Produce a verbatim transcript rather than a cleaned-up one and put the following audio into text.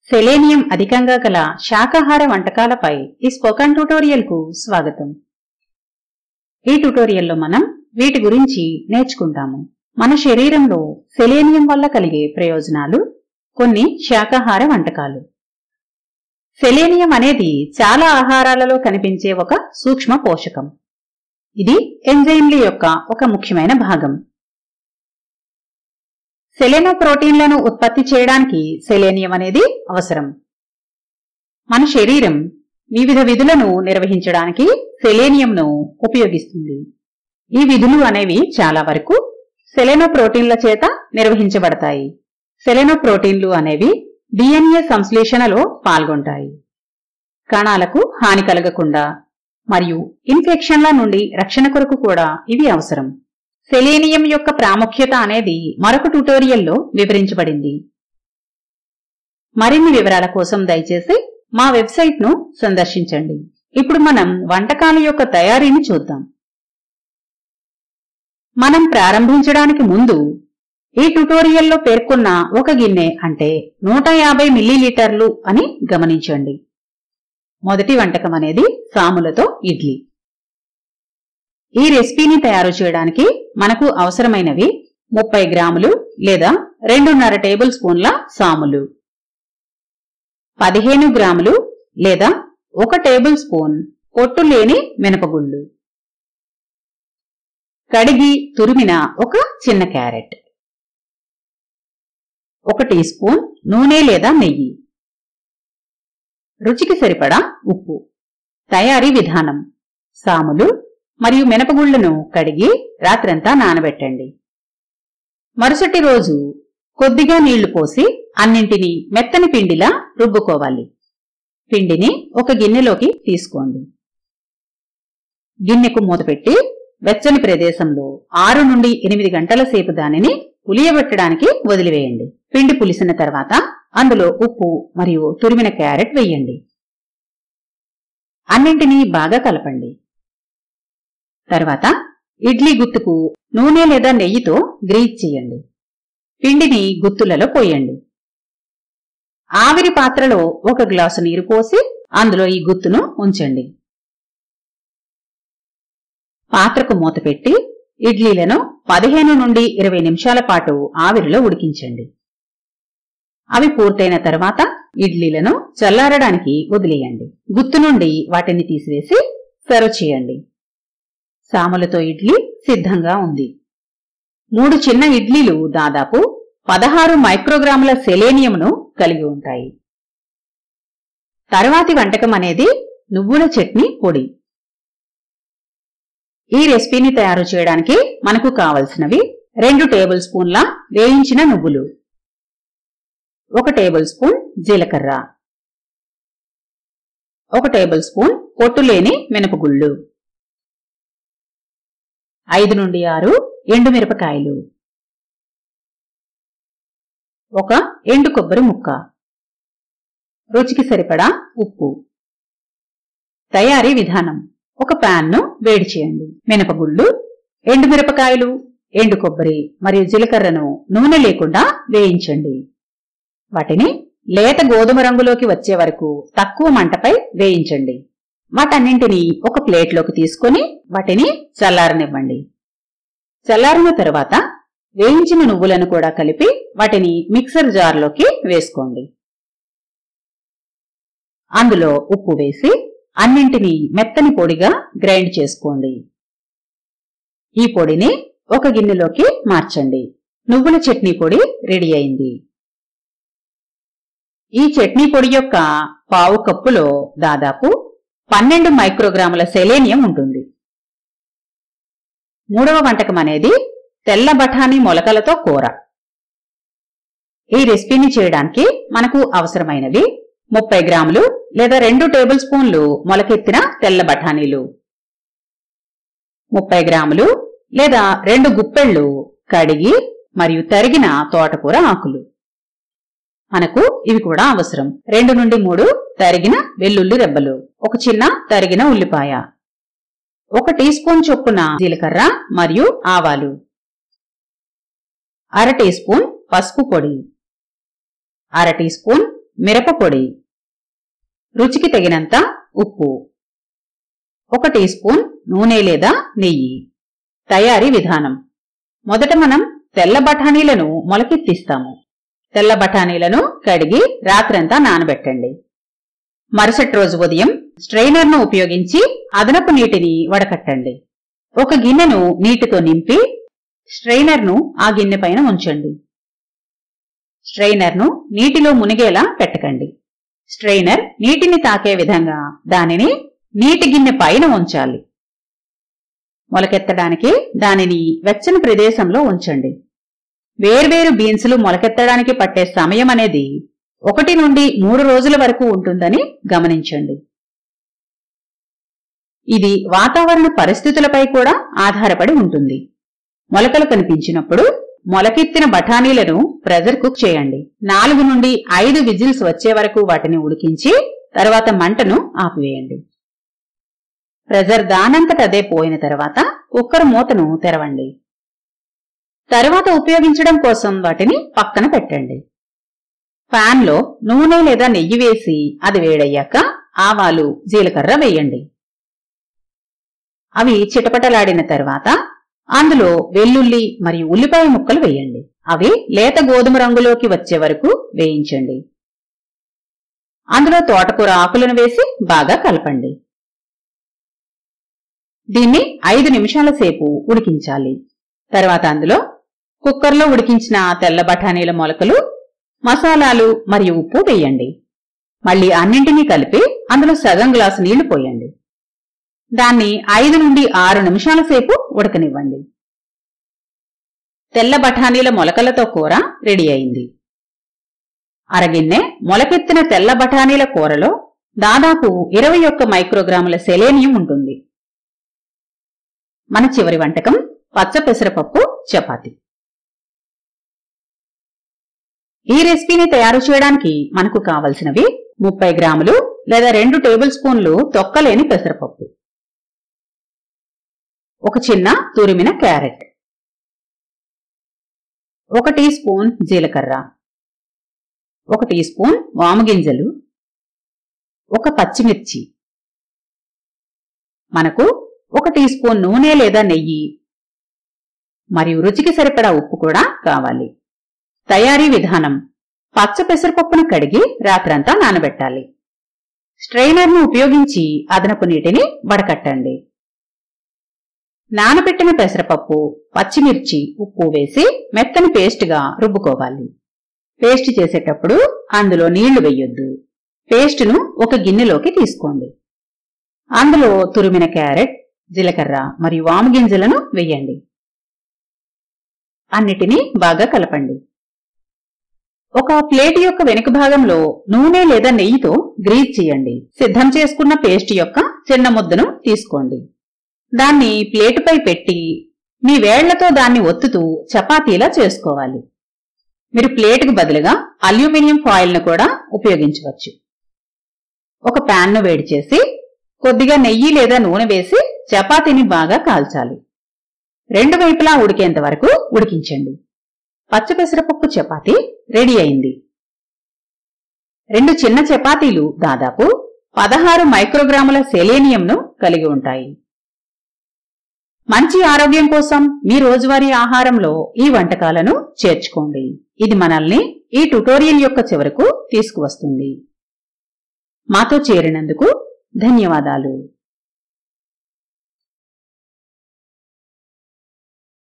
Selenium అధికంగా గల శాకాహార వంటకాలపై ఈ స్పోకెన్ ట్యుటోరియల్ కు స్వాగతం. ఈ ట్యుటోరియల్లో మనం వీటి గురించి నేర్చుకుంటాము. మన శరీరంలో సెలేనియం వల్ల కలిగే ప్రయోజనాలు, కొన్ని శాకాహార వంటకాలు. సెలేనియం అనేది చాలా ఆహారాలలో కనిపించే ఒక సూక్ష్మ పోషకం. ఇది ఎంజైమ్ల యొక్క ఒక ముఖ్యమైన భాగం. సెలెనోప్రోటీన్లను ఉత్పత్తి చేయడానికి సెలేనియం అనేది అవసరం. మన శరీరం వివిధ విధులను నిర్వహించడానికి సెలేనియంను ఉపయోగిస్తుంది. ఈ విధులు అనేవి చాలా వరకు సెలెనోప్రోటీన్ల చేత నిర్వహించబడతాయి. సెలెనోప్రోటీన్లు అనేవి డిఎన్ఏ సంశ్లేషణలో పాల్గొంటాయి. కణాలకు హాని కలగకుండా మరియు ఇన్ఫెక్షన్ల నుండి రక్షణ కొరకు కూడా ఇవి అవసరం. సెలేనియం యొక్క ప్రాముఖ్యత అనేది మరొక ట్యుటోరియల్లో వివరించబడింది. మరిన్ని వివరాల కోసం దయచేసి మా వెబ్సైట్ ను సందర్శించండి. ఇప్పుడు మనం వంటకాల యొక్క తయారీని చూద్దాం. మనం ప్రారంభించడానికి ముందు ఈ ట్యుటోరియల్లో పేర్కొన్న ఒక గిన్నె అంటే నూట యాభై మిల్లీలీటర్లు అని గమనించండి. మొదటి వంటకం అనేది సాములతో ఇడ్లీ. ఈ రెసిపీని తయారు చేయడానికి మనకు అవసరమైనవి ముప్పై గ్రాములు లేదా రెండున్నర టేబుల్ స్పూన్ల సాములు, పదిహేను గ్రాములు లేదా ఒక టేబుల్ స్పూన్ పొట్టు లేని మినపగుళ్ళు, కడిగి తురిమిన ఒక చిన్న క్యారెట్, ఒక టీ స్పూన్ నూనె లేదా నెయ్యి, రుచికి సరిపడా ఉప్పు. తయారీ విధానం: సాములు మరియు మినపగుళ్లను కడిగి రాత్రంతా నానబెట్టండి. మరుసటి రోజు కొద్దిగా నీళ్లు పోసి అన్నింటినీ మెత్తని పిండిలా రుబ్బుకోవాలి. పిండిని ఒక గిన్నెలోకి తీసుకోండి. గిన్నెకు మూతపెట్టి వెచ్చని ప్రదేశంలో ఆరు నుండి ఎనిమిది గంటల సేపు దానిని పులియబెట్టడానికి వదిలివేయండి. పిండి పులిసిన తర్వాత అందులో ఉప్పు మరియు తురిమిన క్యారెట్ వేయండి. అన్నింటినీ బాగా కలపండి. తర్వాత ఇడ్లీ గుత్తుకు నూనె లేదా నెయ్యితో గ్రీజ్ చేయండి. పిండిని గుత్తులలో పోయండి. ఆవిరి పాత్రలో ఒక గ్లాసు నీరు పోసి అందులో ఈ గుత్తును ఉంచండి. పాత్రకు మూత పెట్టి ఇడ్లీలను పదిహేను నుండి ఇరవై నిమిషాల పాటు ఆవిరిలో ఉడికించండి. అవి పూర్తయిన తర్వాత ఇడ్లీలను చల్లారడానికి వదిలేయండి. గుత్తు నుండి వాటిని తీసివేసి సర్వ్ చేయండి. సాములతో ఇడ్లీ సిద్ధంగా ఉంది. మూడు చిన్న ఇడ్లీలు దాదాపు పదహారు మైక్రోగ్రాముల సెలేనియంను కలిగి ఉంటాయి. తర్వాతి వంటకం అనేది నువ్వుల చట్నీ పొడి. ఈ రెసిపీని తయారు చేయడానికి మనకు కావలసినవి రెండు టేబుల్ స్పూన్ల వేయించిన నువ్వులు, ఒక టేబుల్ స్పూన్ జీలకర్ర, ఒక టేబుల్ స్పూన్ పొట్టులేని మినపగుళ్ళు, ఐదు నుండి ఆరు ఎండుమిరపకాయలు, ఒక ఎండు కొబ్బరి ముక్క, రుచికి సరిపడా ఉప్పు. తయారీ విధానం: ఒక పాన్ ను వేడి చేయండి. మినపగుళ్ళు, ఎండుమిరపకాయలు, ఎండు కొబ్బరి మరియు జీలకర్రను నూనె లేకుండా వేయించండి. వాటిని లేత గోధుమ రంగులోకి వచ్చే వరకు తక్కువ మంటపై వేయించండి. వాటన్నింటినీ ఒక ప్లేట్లోకి తీసుకుని వాటిని చల్లారనివ్వండి. చల్లారిన తరువాత వేయించిన నువ్వులను కూడా కలిపి వాటిని మిక్సర్ జార్లోకి వేసుకోండి. అందులో ఉప్పు వేసి అన్నింటినీ మెత్తని పొడిగా గ్రైండ్ చేసుకోండి. ఈ పొడిని ఒక గిన్నెలోకి మార్చండి. నువ్వుల చట్నీ పొడి రెడీ అయింది. ఈ చట్నీ పొడి యొక్క పావు కప్పులో దాదాపు పన్నెండు మైక్రోగ్రాముల సెలేనియం ఉంటుంది. మూడవ వంటకం అనేది తెల్ల బఠానీ మొలకలతో కూర. ఈ రెసిపీని చేయడానికి మనకు అవసరమైనవి ముప్పై గ్రాములు లేదా రెండు టేబుల్ స్పూన్లు మొలకెత్తిన తెల్ల బఠానీలు, ముప్పై గ్రాములు లేదా రెండు గుప్పెళ్లు కడిగి మరియు తరిగిన తోటకూర ఆకులు. మనకు ఇవి కూడా అవసరం. రెండు నుండి మూడు తరిగిన వెల్లుల్లి రెబ్బలు, ఒక చిన్న తరిగిన ఉల్లిపాయ, ఒక టీ స్పూన్ చొప్పున జీలకర్ర మరియు ఆవాలు, అర టీ స్పూన్ పసుపు పొడి, అర టీ స్పూన్ మిరపపొడి, రుచికి తగినంత ఉప్పు, ఒక టీ స్పూన్ నూనె లేదా నెయ్యి. తయారీ విధానం: మొదట మనం తెల్ల బఠానీలను మొలకెత్తిస్తాము. తెల్ల బఠానీలను కడిగి రాత్రంతా నానబెట్టండి. మరుసటి రోజు ఉదయం స్ట్రైనర్ను ఉపయోగించి అదనపు నీటిని వడకట్టండి. ఒక గిన్నెను నీటితో నింపి స్ట్రైనర్ను ఆ గిన్నె పైన ఉంచండి. స్ట్రైనర్ను నీటిలో మునిగేలా పెట్టకండి. స్ట్రైనర్ నీటిని తాకే విధంగా దానిని నీటి గిన్నె పైన ఉంచాలి. మొలకెత్తడానికి దానిని వెచ్చని ప్రదేశంలో ఉంచండి. వేర్వేరు బీన్సులు మొలకెత్తడానికి పట్టే సమయం అనేది ఒకటి నుండి మూడు రోజుల వరకు ఉంటుందని గమనించండి. ఇది వాతావరణ పరిస్థితులపై కూడా ఆధారపడి ఉంటుంది. మొలకలు కనిపించినప్పుడు మొలకెత్తిన బఠానీలను ప్రెజర్ కుక్ చేయండి. నాలుగు నుండి ఐదు విజిల్స్ వచ్చే వరకు వాటిని ఉడికించి తర్వాత మంటను ఆపివేయండి. ప్రెజర్ దానంతట అదే పోయిన తర్వాత కుక్కర్ మూతను తెరవండి. తరువాత ఉపయోగించడం కోసం వాటిని పక్కన పెట్టండి. పాన్ లో నూనె లేదా నెయ్యి వేసి అది వేడయ్యాక ఆవాలు, జీలకర్ర వేయండి. అవి చిటపటలాడిన తర్వాత అందులో వెల్లుల్లి మరియు ఉల్లిపాయ ముక్కలు వేయండి. అవి లేత గోధుమ రంగులోకి వచ్చే వరకు వేయించండి. అందులో తోటకూర ఆకులను వేసి బాగా కలపండి. దీన్ని ఐదు నిమిషాల సేపు ఉడికించాలి. తర్వాత అందులో కుక్కర్లో ఉడికించిన తెల్ల బఠానీల మొలకలు, మసాలాలు మరియు ఉప్పు వేయండి. మళ్లీ అన్నింటినీ కలిపి అందులో సగం గ్లాసు నీళ్లు పోయండి. దాన్ని ఐదు నుండి ఆరు నిమిషాల సేపు ఉడకనివ్వండి. తెల్ల బఠానీల మొలకలతో కూర రెడీ అయింది. అరగిన్నె మొలకెత్తిన తెల్ల బఠానీల కూరలో దాదాపు ఇరవై ఒక్క మైక్రోగ్రాముల సెలేనియం ఉంటుంది. మన చివరి వంటకం పచ్చ పెసరపప్పు చపాతి. ఈ రెసిపీని తయారు చేయడానికి మనకు కావలసినవి ముప్పై గ్రాములు లేదా రెండు టేబుల్ స్పూన్లు తొక్కలేని పెసరపప్పు, ఒక చిన్న తురిమిన క్యారెట్, ఒక టీ స్పూన్ జీలకర్ర, ఒక టీ స్పూన్ వాముగింజలు, ఒక పచ్చిమిర్చి, మనకు ఒక టీ స్పూన్ నూనె లేదా నెయ్యి మరియు రుచికి సరిపడా ఉప్పు కూడా కావాలి. తయారీ విధానం: పచ్చ పెసరపప్పును కడిగి రాత్రంతా నానబెట్టాలి. స్ట్రైనర్ను ఉపయోగించి అదనపు నీటిని వడకట్టండి. నానబెట్టిన పెసరపప్పు, పచ్చిమిర్చి, ఉప్పు వేసి మెత్తని పేస్ట్గా రుబ్బుకోవాలి. పేస్ట్ చేసేటప్పుడు అందులో నీళ్లు వేయొద్దు. పేస్టును ఒక గిన్నెలోకి తీసుకోండి. అందులో తురిమిన క్యారెట్, జీలకర్ర మరియు వాముగింజలను వేయండి. అన్నిటినీ బాగా కలపండి. ఒక ప్లేట్ యొక్క వెనుక భాగంలో నూనె లేదా నెయ్యితో గ్రీజ్ చేయండి. సిద్ధం చేసుకున్న పేస్ట్ యొక్క చిన్న ముద్దను తీసుకోండి. దాన్ని ప్లేటుపై పెట్టి మీ వేళ్లతో దాన్ని ఒత్తుతూ చపాతీలా చేసుకోవాలి. మీరు ప్లేటుకు బదులుగా అల్యూమినియం ఫాయిల్ ను కూడా ఉపయోగించవచ్చు. ఒక ప్యాన్ ను వేడి చేసి కొద్దిగా నెయ్యి లేదా నూనె వేసి చపాతీని బాగా కాల్చాలి. రెండు వైపులా ఉడికేంత వరకు ఉడికించండి. పచ్చ పెసరపప్పు చపాతీ రెడీ అయింది. రెండు చిన్న చపాతీలు దాదాపు పదహారు మైక్రోగ్రాముల సెలేనియంను కలిగి ఉంటాయి. మంచి ఆరోగ్యం కోసం మీ రోజువారీ ఆహారంలో ఈ వంటకాలను చేర్చుకోండి. ఇది మనల్ని ఈ ట్యుటోరియల్ యొక్క చివరకు తీసుకువస్తుంది. మాతో చేరినందుకు ధన్యవాదాలు.